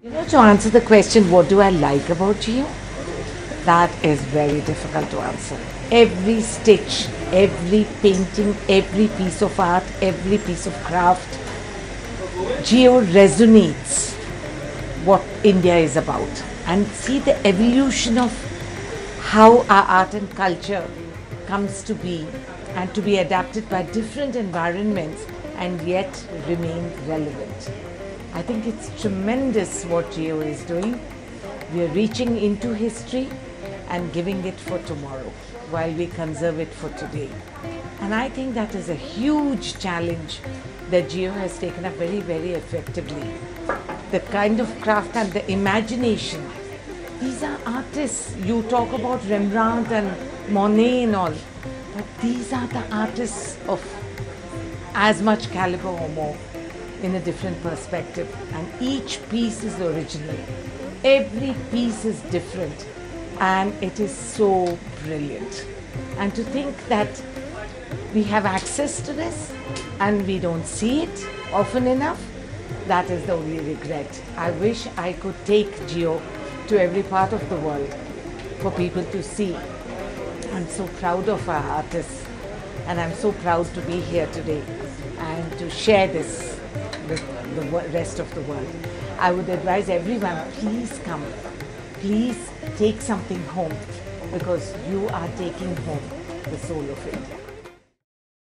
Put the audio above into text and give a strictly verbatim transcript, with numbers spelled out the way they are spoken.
You know, to answer the question, what do I like about JIYO? That is very difficult to answer. Every stitch, every painting, every piece of art, every piece of craft, JIYO resonates what India is about. And see the evolution of how our art and culture comes to be and to be adapted by different environments and yet remain relevant. I think it's tremendous what JIYO is doing. We are reaching into history and giving it for tomorrow while we conserve it for today. And I think that is a huge challenge that JIYO has taken up very, very effectively. The kind of craft and the imagination. These are artists. You talk about Rembrandt and Monet and all, but these are the artists of as much caliber or more in a different perspective, and each piece is original. Every piece is different and it is so brilliant. And to think that we have access to this and we don't see it often enough, that is the only regret. I wish I could take JIYO to every part of the world for people to see. I'm so proud of our artists and I'm so proud to be here today and to share this with the rest of the world. I would advise everyone, please come, please take something home, because you are taking home the soul of India.